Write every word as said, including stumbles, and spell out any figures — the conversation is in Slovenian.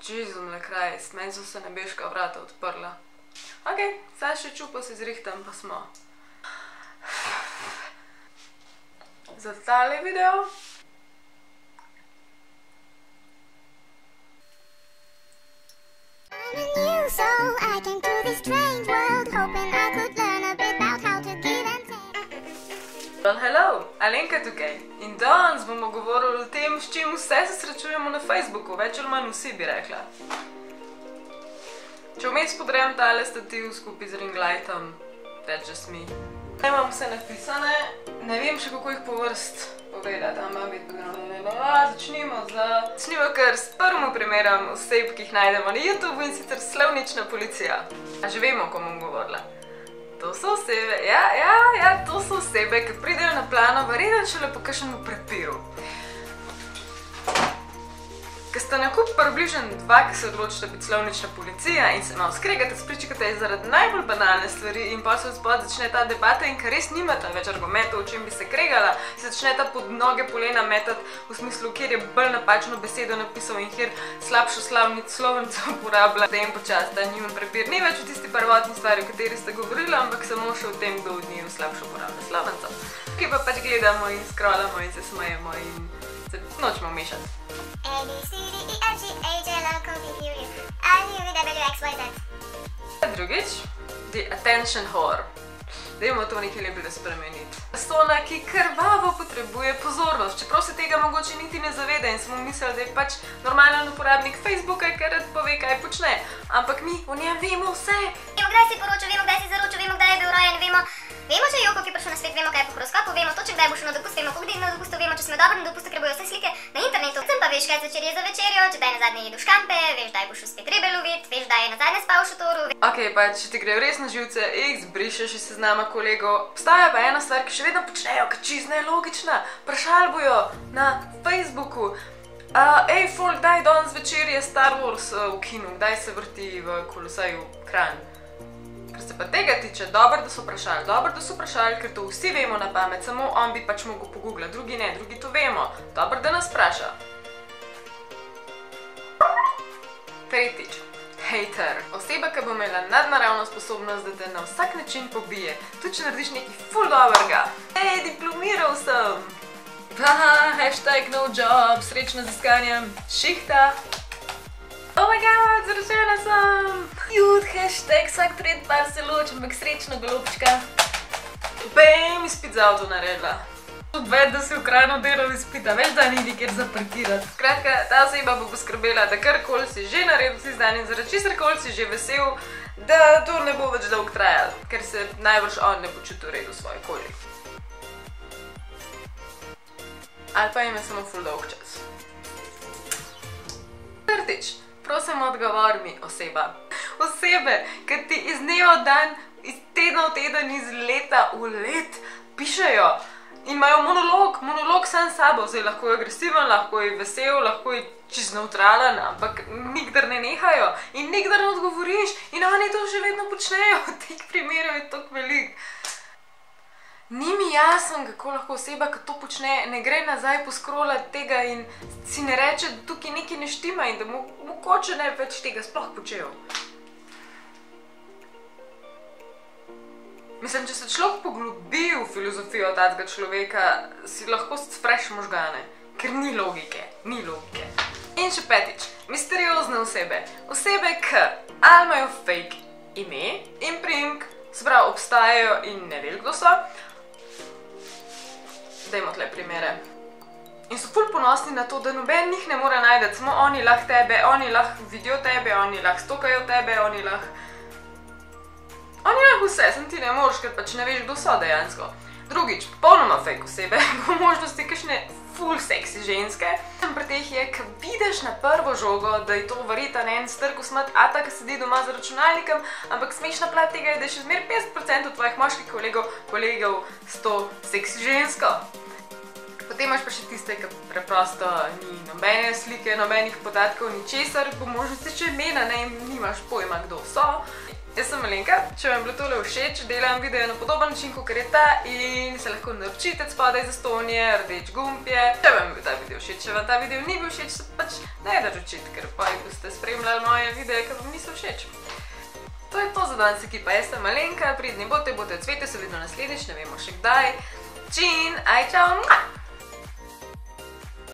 Jezu, mile Krajs, meni so se nebeška vrata odprla. Ok, zdaj še čupo se zrihtam, pa smo. Za tale video Well, hello, Alenka tukaj. In danes bomo govorili o tem, s čim vse se srečujemo na Facebooku, več ali manj vsi bi rekla. Če vmes podrem tale stativ skupaj z ring lightom, that's just me. Zdaj imam vse napisane, ne vem še kako jih po vrst povedati, ampak biti pogledamo. Začnimo z... Začnimo kar s prvim primerom oseb, ki jih najdemo na YouTube, in sicer Slovnična policija. A že vemo, o kom bom govorila. To so osebe, ja, ja, ja, to so osebe, ki pridejo na plano verjetno šele po kakšnemu prepiru. Ko ste nakup približno dva, ki se odločite biti Slovnična policija in se malo skregate, spričakate zaradi najbolj banalne stvari in pa se spod začne ta debata in ker res nimate več argumentov, o čem bi se kregala, se začneta pod noge polena metati v smislu, kjer je bolj napačno besedo napisal in kjer slabšo slovnico uporablja. Potem počas ta njun prepir ni več v tisti prvotni stvari, o kateri ste govorili, ampak samo še v tem, kdo od njiju slabšo uporablja slovnico. Ki pa pač gledamo in scrollamo in se smejemo in se nočemo mešati. A, B, C, D, E, F, G, H, L, M, N, O, P, Q, R, S, T, U, V, W, X, Y, Z. Drugič, the attention whore. Dajmo to nekaj lepega spremeniti. Persona, ki krvavo potrebuje pozornost, čeprav se tega mogoče niti ne zaveda in smo mislili, da je pač normalen uporabnik Facebooka, ker rad pove, kaj počne. Ampak mi o njem vemo vse. Vemo, kdaj si poročil, vemo, kdaj si zaročil, vemo, kdaj je bil rojen, vemo, vemo, če je Joko, ki je prišel na svet, vemo, kaj je po horoskopu, vemo točno, kdaj bo šel na dopust, vemo, koliko dni na dopustu, vemo, če smo dobri na dopustu, ker bojo vse slike na internetu. Sem pa veš, kaj zvečer je za večerjo, če daj nazadnje jedu škampe, veš, daj boš spet ribe lovit, veš, daj je nazadnje spal v šotoru. Ok, pa če ti grejo res na živce, X, brišeš iz seznama kolegov. Obstaja pa ena stvar, ki še vedno počnejo, ki čisto nelogična. Vprašali bojo na Facebooku. Ej, folk, kdaj danes večer je Star Wars v kinu, kdaj se vrti v Kolosaju Kranj. Ker se pa tega tiče, dobro, da so vprašali, dobro, da so vprašali, ker to vsi vemo na pamet, samo on bi pač mogel pogooglati, drugi ne, drugi to vemo. Dobro, da nas vpraša. Tretjič. Hater. Oseba, ki bo imela nadnaravno sposobnost, da te na vsak način pobije. Tudi, če narediš nekaj ful dobrega. Ej, diplomiral sem! Haha, hashtag no job, srečno z iskanjem šihta. Oh my god, zaražena sem! Jud, hashtag vsak tret par se loč, ampak srečno golobčka. Bam, izpit za avto naredila. Odved, da si v Kranju delal izpita, veš, da ni nikjer zaparkirati. Skratka, ta oseba bo poskrbela, da karkoli si že naredil si zdan in zaradi čisarkoli si že vesel, da to ne bo več dolgo trajalo, ker se najbrž on ne bo čutil redu v svoji koži. Ali pa ime samo ful dolg čas. Četrtič, prosim odgovor mi oseba. Osebe, ki ti iz dneva v dan, iz tedna v teden, iz leta v let pišejo. In imajo monolog, monolog sam s sabo, zdaj lahko je agresiven, lahko je vesel, lahko je čisto neutralen, ampak nikdar ne nehajo in nikdar ne odgovoriš in oni to še vedno počnejo, teh primerov je toliko veliko. Ni mi jasno, kako lahko oseba, ki to počne, ne gre nazaj poskrolati tega in si ne reče, da tukaj nekaj ne štima in da mogoče ne več tega sploh počejo. Mislim, če se človek poglobi v filozofijo takega človeka, si lahko spreš možgane, ker ni logike, ni logike. In še petič, misteriozne osebe. Osebe, ki ali imajo fake ime in priimek, se pravi, obstajajo in ne veš, kdo so. Dajmo tle primere. In so ful ponosni na to, da noben njih ne more najti, samo oni lahko tebe, oni lahko vidijo tebe, oni lahko stokajo tebe, oni lahko... Oni lahko vse, sem ti ne moreš, ker pač ne veš, kdo so dejansko. Drugič, popolnoma fake osebe, po možnosti kakšne ful seksi ženske. Pri teh je, ki vidiš na prvo žogo, da je to verjetno en strk usmat ata, ki sedi doma za računalnikom, ampak smešna plat tega je, da je še zmer petdeset procentov tvojih moških kolegov, kolegov s to seksi žensko. Potem imaš pa še tiste, ki preprosto ni nobene slike, nobenih podatkov, ničesar, po možnosti če imena, ne, nimaš pojma, kdo so. Jaz sem Alenka, če vam je bilo tole všeč, delam video na podoben način, kot je ta in se lahko naročite spodaj iz Estonije, rdeč gumb je. Če vam je bil ta video všeč, če vam ta video ni bil všeč, se pač ne naročite, ker pa boste spremljali moje videe, ker vam niso všeč. To je to za danes ekipa, jaz sem Alenka, pridni bote, bote v cvetu, se vidimo naslednjič, ne vemo še kdaj. Čin, aj čau!